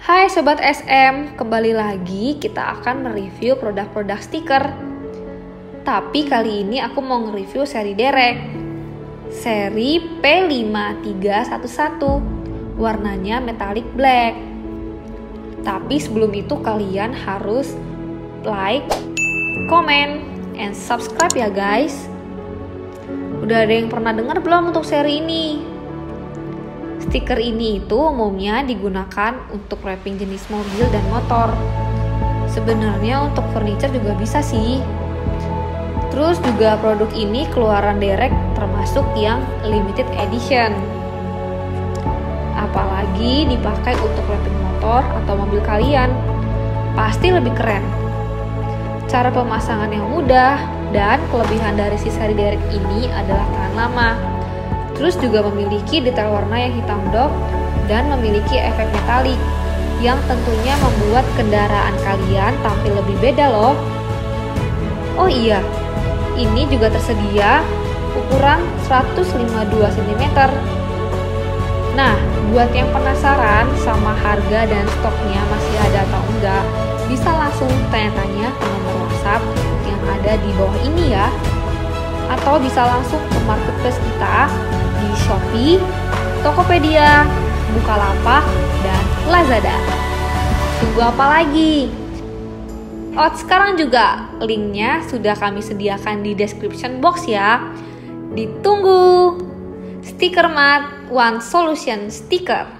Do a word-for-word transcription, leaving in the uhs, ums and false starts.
Hai Sobat S M, kembali lagi kita akan mereview produk-produk stiker. Tapi kali ini aku mau nge-review seri derek, seri P lima tiga satu satu, warnanya metallic black. Tapi sebelum itu kalian harus like, comment, and subscribe ya guys. Udah ada yang pernah dengar belum untuk seri ini? Stiker ini itu umumnya digunakan untuk wrapping jenis mobil dan motor. Sebenarnya untuk furniture juga bisa sih. Terus juga produk ini keluaran derek termasuk yang limited edition. Apalagi dipakai untuk wrapping motor atau mobil kalian, pasti lebih keren. Cara pemasangan yang mudah dan kelebihan dari si seri derek ini adalah tahan lama. Terus juga memiliki detail warna yang hitam doff dan memiliki efek metalik yang tentunya membuat kendaraan kalian tampil lebih beda loh. Oh iya, ini juga tersedia ukuran seratus lima puluh dua sentimeter. Nah, buat yang penasaran sama harga dan stoknya masih ada atau enggak, bisa langsung tanya-tanya ke nomor WhatsApp yang ada di bawah ini ya. Atau bisa langsung ke marketplace kita di Shopee, Tokopedia, Bukalapak, dan Lazada. Tunggu apa lagi? Oh, sekarang juga linknya sudah kami sediakan di description box ya. Ditunggu! Stiker Mat One Solution Stiker.